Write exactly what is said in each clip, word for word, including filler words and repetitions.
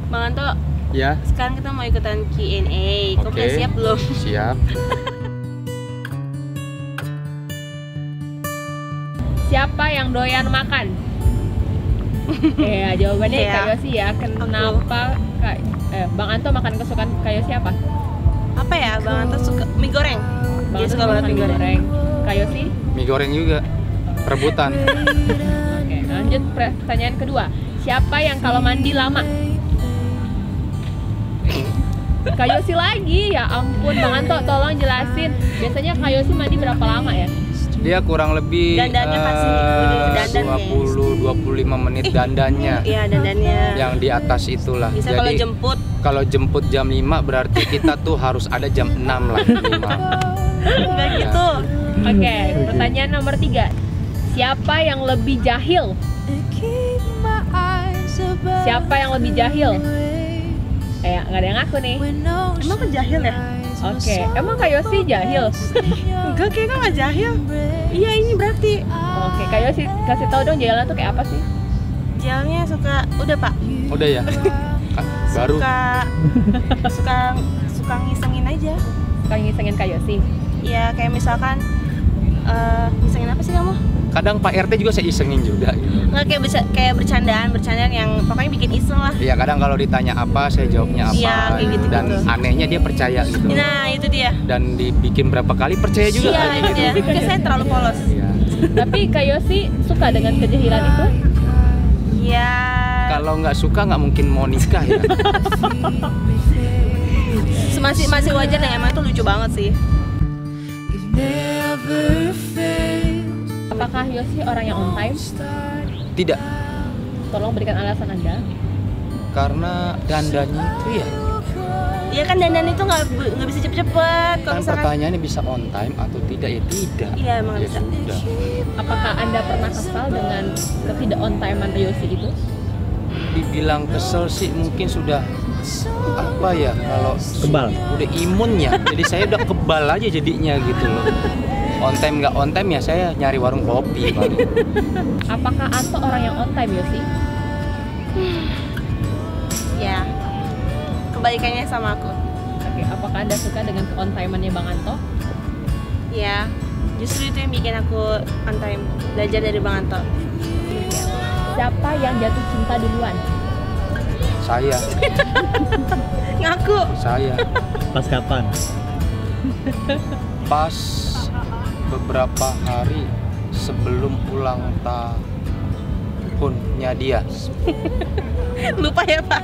Bang Anto, Ya. sekarang kita mau ikutan Q and A. Kau udah siap belum? Siap. Siapa yang doyan makan? Ya, jawabannya Ya. Kak Yosi ya. Kenapa Kak, eh, Bang Anto makan kesukaan Kak Yosi apa? Apa ya? Bang Anto suka mie goreng. Bang Dia Anto suka banget makan mie goreng. Kak Yosi? Mie goreng juga. Rebutan. Oke, lanjut pertanyaan kedua. Siapa yang kalau mandi lama? Kak Yosi lagi, ya ampun Bang Anto, tolong jelasin. Biasanya Kak Yosi mandi berapa lama ya? Dia kurang lebih Dandannya pasti udah dandan ya. dua puluh sampai dua puluh lima menit dandannya. Iya, dandannya. Yang di atas itulah. Bisa kalau Jadi jemput. kalau jemput jam lima berarti kita tuh harus ada jam enam lah. lima. Enggak gitu. Oke, pertanyaan nomor tiga. Siapa yang lebih jahil? Siapa yang lebih jahil? Eh, nggak ada yang ngaku nih. Emang kan jahil ya? Oke, emang Kak Yosi jahil? Enggak, kayaknya nggak jahil. Iya, ini berarti. Oke, Kak Yosi kasih tahu dong jahilnya tuh kayak apa sih? Jahilnya suka, udah Pak. Udah ya? Kan baru. Suka, suka, suka ngisengin aja. Suka ngisengin Kak Yosi. Iya, kayak misalkan, eh ngisengin apa sih kamu? Kadang Pak R T juga saya isengin juga gitu. Nggak, kayak bisa kayak bercandaan, bercandaan yang pokoknya bikin iseng lah. Iya, kadang kalau ditanya apa saya jawabnya apa. Iya, kayak gitu-gitu. Dan anehnya dia percaya gitu. Nah, itu dia. Dan dibikin berapa kali percaya juga. Iya, kayak itu dia. gitu. Mungkin saya terlalu polos. Iya. Tapi Kak Yosi suka dengan kejahilan itu? Iya. Kalau nggak suka nggak mungkin mau nikah ya. Masih masih wajar ya, emang itu lucu banget sih. Apakah Yosi orang yang on time? Tidak, Tolong berikan alasan Anda. karena dandannya itu ya. Iya kan, dandan itu nggak nggak bisa cepet-cepet. Kalau Kan misalkan, pertanyaannya bisa on time atau tidak ya tidak. iya emang Ya bisa. sudah. Apakah Anda pernah kesal dengan ketidak on time-an Yosi itu? Dibilang kesel sih mungkin sudah apa ya, kalau Kebal. udah imun ya. Jadi saya udah kebal aja jadinya gitu loh. On time nggak on time ya saya nyari warung kopi paling. Apakah Anto orang yang on time Yosi? Ya. Kebalikannya sama aku. Oke, apakah Anda suka dengan ke-on time-annya Bang Anto? Ya. Justru itu yang bikin aku on time. Belajar dari Bang Anto. Siapa yang jatuh cinta duluan? Saya, Ngaku. saya Pas kapan? pas beberapa hari sebelum ulang tahunnya dia. Lupa ya Pak.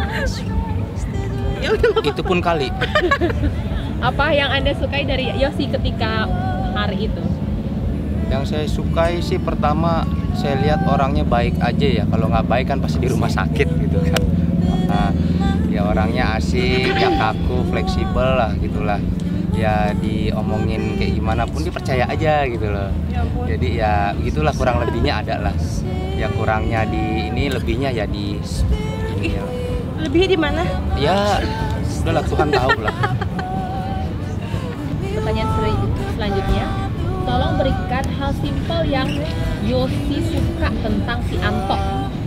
Ya udah. Itu pun kali. Apa yang Anda sukai dari Yosi ketika hari itu? Yang saya sukai sih pertama saya lihat orangnya baik aja ya. Kalau nggak baik kan pasti di rumah sakit gitu kan. Nah, ya orangnya asik, ya kaku, fleksibel lah gitulah. Ya diomongin kayak gimana pun dia percaya aja gitu loh. Jadi ya begitulah kurang lebihnya ada lah. Ya kurangnya di ini, lebihnya ya di ini ya. Lebihnya di mana? Ya udahlah Tuhan tahu lah. Pertanyaan sel- selanjutnya, tolong berikan hal simpel yang Yosi suka tentang si Anto.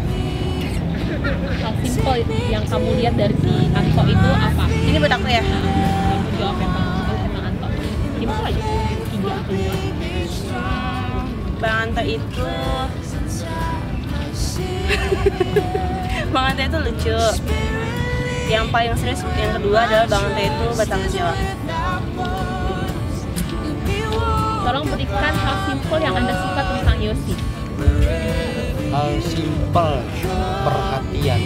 Hal simpel yang kamu lihat dari si Anto itu apa? Ini buat aku ya. Kamu jawab yang kamu suka tentang Anto. Simpel aja, tiga atau dua. Bang Anto itu Bang Anto itu lucu. Yang paling serius yang kedua adalah Bang Anto itu bertanggung jawab. Tolong berikan hal simpel yang Anda suka tentang Yosi. Hal simpel, perhatian.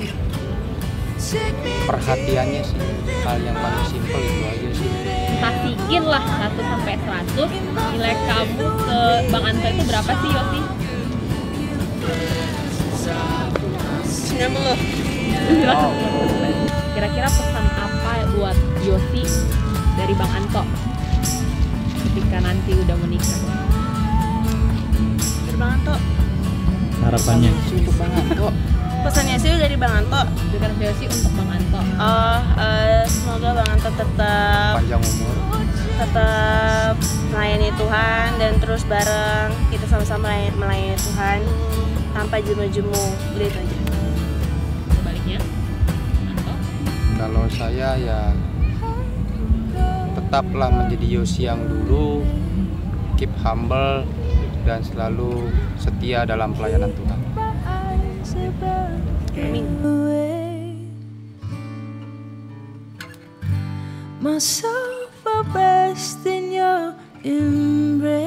Perhatiannya sih hal yang paling simpel itu aja sih. Kasihkin lah satu sampai seratus. Nilai kamu ke Bang Anto itu berapa sih Yosi? sembilan puluh. Oh, Kira-kira pesan apa buat Yosi dari Bang Anto ketika nanti udah menikah? Dari Bang Anto. Harapannya. untuk banget kok. Pesannya sih dari Bang Anto. Berikan Yosi untuk Bang Anto. Oh, eh, semoga Bang Anto tetap Panjang umur. tetap melayani Tuhan dan terus bareng kita sama-sama melayani, melayani Tuhan tanpa jemu-jemu. Udah itu aja. Sebaliknya, saya ya tetaplah menjadi Yosi yang dulu, keep humble dan selalu setia dalam pelayanan Tuhan. Amin. Myself, I rest in your embrace.